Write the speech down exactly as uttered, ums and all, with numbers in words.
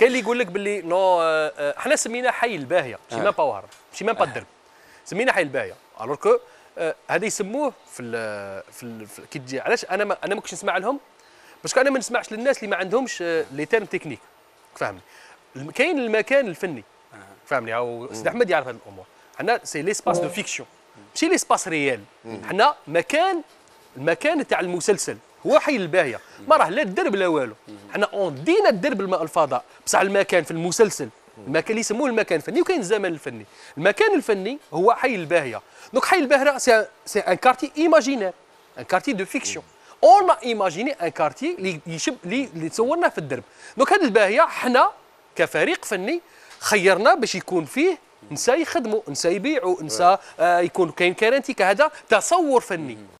كاين اللي يقول لك باللي نو حنا سمينا حي الباهيه ماشي ميم با وهران ماشي ميم با الدرب سمينا حي الباهيه الوغ كو هذا يسموه في ال في, ال في كي تجي علاش انا ما انا ما كنتش نسمع لهم باسكو انا ما نسمعش للناس اللي ما عندهمش لي تيرم تكنيك فهمني كاين المكان الفني فهمني او سيدي احمد يعرف هذه الامور حنا سي ليسباس دو فيكسيون ماشي ليسباس ريال حنا مكان المكان تاع المسلسل هو حي الباهيه ما راه لا الدرب لا والو حنا اون دينا الدرب الفضاء بصح المكان في المسلسل المكان اللي يسموه المكان الفني وكاين الزمن الفني المكان الفني هو حي الباهيه دونك حي الباهيه سي سي ان كارتي ايماجينير ان كارتي دو فيكسيون اون ا ايماجيني ان كارتي اللي يشب اللي تصورنا في الدرب دونك هذه الباهيه حنا كفريق فني خيرنا باش يكون فيه نساء يخدموا نساء يبيعوا نساء آه يكون كاين كارانتي كهذا تصور فني